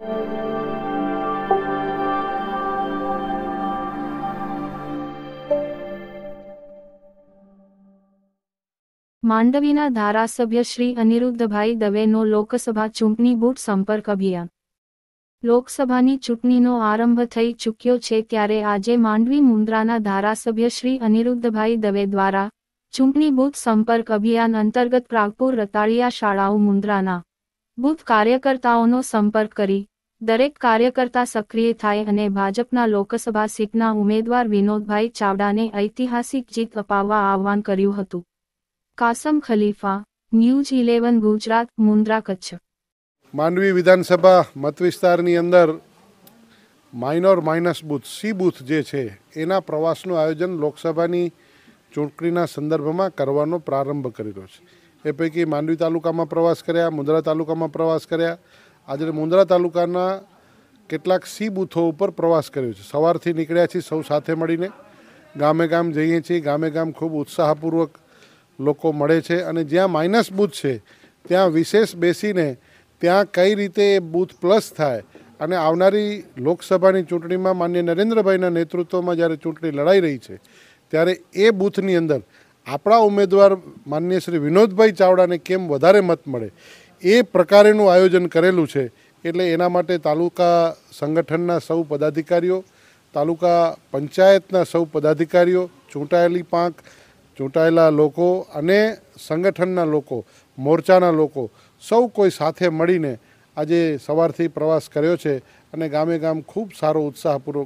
માંડવીના ધારાસભ્ય શ્રી અનિરુદ્ધભાઈ દવેનો લોકસભા ચૂંટણી બૂથ સંપર્ક અભિયાન. લોકસભાની ચૂંટણીનો આરંભ થઈ ચૂક્યો છે ત્યારે આજે માંડવી મુન્દ્રાના ધારાસભ્ય શ્રી અનિરુદ્ધભાઈ દવે દ્વારા ચૂંટણી બૂથ સંપર્ક અભિયાન અંતર્ગત પ્રાગપુર રતાળિયા શાળાઓ મુન્દ્રાના બૂથ કાર્યકર્તાઓનો સંપર્ક કરી દરેક કાર્યકર્તા સક્રિય થાય અને ભાજપના લોકસભા સીટના ઉમેદવાર વિનોદભાઈ ચાવડાને ઐતિહાસિક જીત અપાવવા આહ્વાન કર્યું હતું. કાસમ ખલીફા, ન્યૂઝ 11 ગુજરાત, મુન્દ્રા, કચ્છ. માંડવી વિધાનસભા મતવિસ્તારની અંદર minor minus booth C booth જે છે એના પ્રવાસનું આયોજન લોકસભાની ચૂંટણીના સંદર્ભમાં કરવાનો પ્રારંભ કર્યો છે. એ પૈકી માંડવી તાલુકામાં પ્રવાસ કર્યા, મુન્દ્રા તાલુકામાં પ્રવાસ કર્યા. આજે મુન્દ્રા તાલુકાના કેટલાક સી બૂથો ઉપર પ્રવાસ કર્યો છે. સવારથી નીકળ્યા છીએ સૌ સાથે મળીને, ગામે ગામ જઈએ છીએ. ગામે ગામ ખૂબ ઉત્સાહપૂર્વક લોકો મળે છે અને જ્યાં માઇનસ બૂથ છે ત્યાં વિશેષ બેસીને ત્યાં કઈ રીતે એ બૂથ પ્લસ થાય અને આવનારી લોકસભાની ચૂંટણીમાં માનનીય નરેન્દ્રભાઈના નેતૃત્વમાં જ્યારે ચૂંટણી લડાઈ રહી છે ત્યારે એ બૂથની અંદર આપણા ઉમેદવાર માનનીય શ્રી વિનોદભાઈ ચાવડાને કેમ વધારે મત મળે એ પ્રકારેનું આયોજન કરેલું છે. એટલે એના માટે તાલુકા સંગઠનના સૌ પદાધિકારીઓ, તાલુકા પંચાયતના સૌ પદાધિકારીઓ, ચૂંટાયેલી પાંખ, ચૂંટાયેલા લોકો અને સંગઠનના લોકો, મોરચાના લોકો સૌ કોઈ સાથે મળીને આજે સવારથી પ્રવાસ કર્યો છે અને ગામે ગામ ખૂબ સારો ઉત્સાહપૂર્વક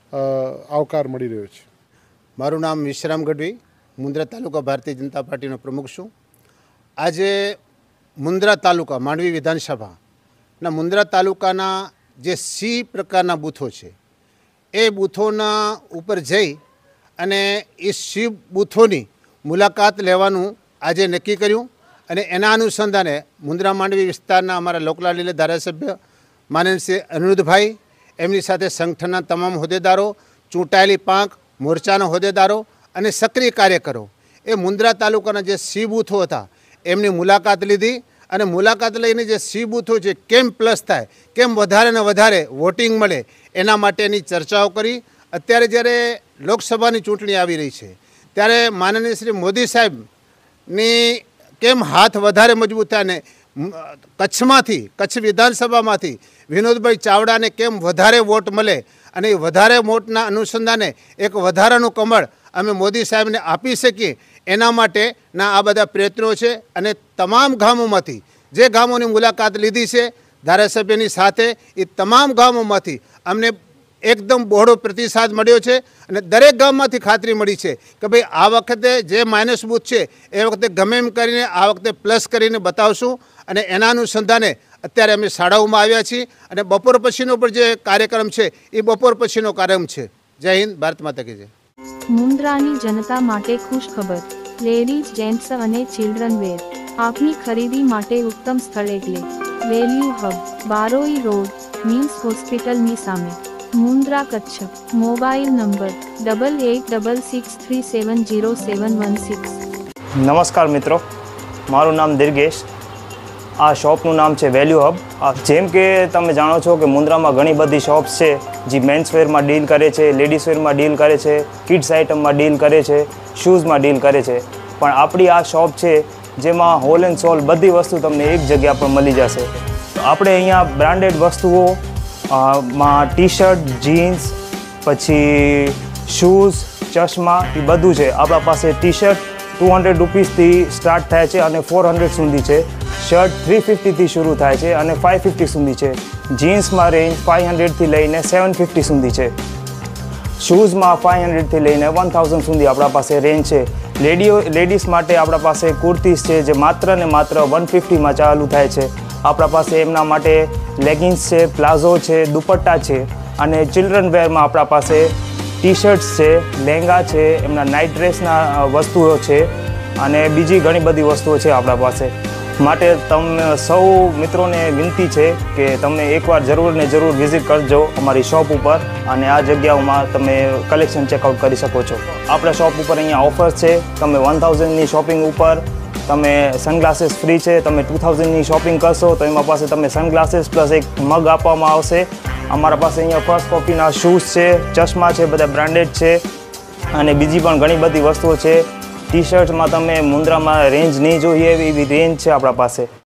આવકાર મળી રહ્યો છે. મારું નામ વિશ્રામ ગઢવી, મુન્દ્રા તાલુકા ભારતીય જનતા પાર્ટીનો પ્રમુખ છું. આજે મુન્દ્રા તાલુકા માંડવી વિધાનસભાના મુન્દ્રા તાલુકાના જે સી પ્રકારના બૂથો છે એ બૂથોના ઉપર જઈ અને એ સી બૂથોની મુલાકાત લેવાનું આજે નક્કી કર્યું અને એના અનુસંધાને મુન્દ્રા માંડવી વિસ્તારના અમારા લોકલાડીલા ધારાસભ્ય માનનીય શ્રી અનિરુદ્ધભાઈ, એમની સાથે સંગઠનના તમામ હોદ્દેદારો, ચૂંટાયેલી પાંખ, મોરચાના હોદ્દેદારો અને સક્રિય કાર્યકરો એ મુન્દ્રા તાલુકાના જે સી બૂથો હતા એમની મુલાકાત લીધી અને મુલાકાત લઈને જે સી બૂથો છે કેમ પ્લસ થાય, કેમ વધારે ને વધારે વોટિંગ મળે એના માટેની ચર્ચાઓ કરી. અત્યારે જ્યારે લોકસભાની ચૂંટણી આવી રહી છે ત્યારે માનનીય શ્રી મોદી સાહેબની કેમ હાથ વધારે મજબૂત થાય અને કચ્છ વિધાનસભામાંથી વિનોદભાઈ ચાવડાને કેમ વધારે વોટ મળે અને એ વધારે વોટના અનુસંધાને એક વધારાનું કમળ અમે મોદી સાહેબને આપી શકીએ એના માટેના આ બધા પ્રયત્નો છે. અને તમામ ગામોમાંથી જે ગામોની મુલાકાત લીધી છે ધારાસભ્યની સાથે એ તમામ ગામોમાંથી અમને એકદમ બહોળો પ્રતિસાદ મળ્યો છે અને દરેક ગામમાંથી ખાતરી મળી છે કે ભાઈ આ વખતે જે માઇનસ બૂથ છે એ વખતે ગમે એમ કરીને આ વખતે પ્લસ કરીને બતાવશું. અને એના અનુસંધાને અત્યારે અમે શાળાઓમાં આવ્યા છીએ અને બપોર પછીનો પણ જે કાર્યક્રમ છે એ બપોર પછીનો કાર્યક્રમ છે. જય હિન્દ, ભારત માતા કી જય. મુન્દ્રાની જનતા માટે ખુશ ખબર. લેડીઝ, જેન્ટ્સ અને ચિલ્ડ્રન વેર આપની ખરીદી માટે ઉત્તમ સ્થળ એટલે value hub, Baroi road, MIMS હોસ્પિટલની સામે, મુન્દ્રા, કચ્છ. Mobile number 8866370716. નમસ્કાર મિત્રો, મારું નામ દિર્ગેશ. આ શોપનું નામ છે વેલ્યુ હબ. જેમ કે તમે જાણો છો કે મુન્દ્રામાં ઘણી બધી શોપ્સ છે જે મેન્સવેરમાં ડીલ કરે છે, લેડીઝવેરમાં ડીલ કરે છે, કિડ્સ આઇટમમાં ડીલ કરે છે, શૂઝમાં ડીલ કરે છે. પણ આપણી આ શોપ છે જેમાં હોલ એન્ડ સોલ બધી વસ્તુ તમને એક જગ્યા પર મળી જશે. આપણે અહીંયા બ્રાન્ડેડ વસ્તુઓ માં ટી શર્ટ, જીન્સ, પછી શૂઝ, ચશ્મા એ બધું છે. આપણા પાસે ટી શર્ટ 200 રૂપીસથી સ્ટાર્ટ થાય છે અને 400 સુધી છે. શર્ટ 350થી શરૂ થાય છે અને 550 સુધી છે. જીન્સમાં રેન્જ 500થી લઈને 750 સુધી છે. શૂઝમાં 500થી લઈને 1000 સુધી આપણા પાસે રેન્જ છે. લેડીઝ માટે આપણા પાસે કુર્તીઝ છે જે માત્ર ને માત્ર 150માં ચાલુ થાય છે. આપણા પાસે એમના માટે લેગિન્સ છે, પ્લાઝો છે, દુપટ્ટા છે અને ચિલ્ડ્રન વેરમાં આપણા પાસે ટી શર્ટ્સ છે, લહેંગા છે, એમના નાઇટ ડ્રેસના વસ્તુઓ છે અને બીજી ઘણી બધી વસ્તુઓ છે આપણા પાસે. માટે તમે સૌ મિત્રોને વિનંતી છે કે તમે એકવાર જરૂર ને જરૂર વિઝિટ કરજો અમારી શોપ ઉપર અને આ જગ્યાઓમાં તમે કલેક્શન ચેકઆઉટ કરી શકો છો. આપણા શોપ ઉપર અહીંયા ઓફર્સ છે. તમે 1000ની શોપિંગ ઉપર તમે સનગ્લાસીસ ફ્રી છે. તમે 2000ની શોપિંગ કરશો તો એમાં પાસે તમે સનગ્લાસીસ પ્લસ એક મગ આપવામાં આવશે. અમારા પાસે અહીંયા ફર્સ્ટ કોપીના શૂઝ છે, ચશ્મા છે, બધા બ્રાન્ડેડ છે અને બીજી પણ ઘણી બધી વસ્તુઓ છે. ટી શર્ટમાં તમે મુન્દ્રામાં રેન્જ નહીં જોઈએ એવી રેન્જ છે આપણા પાસે.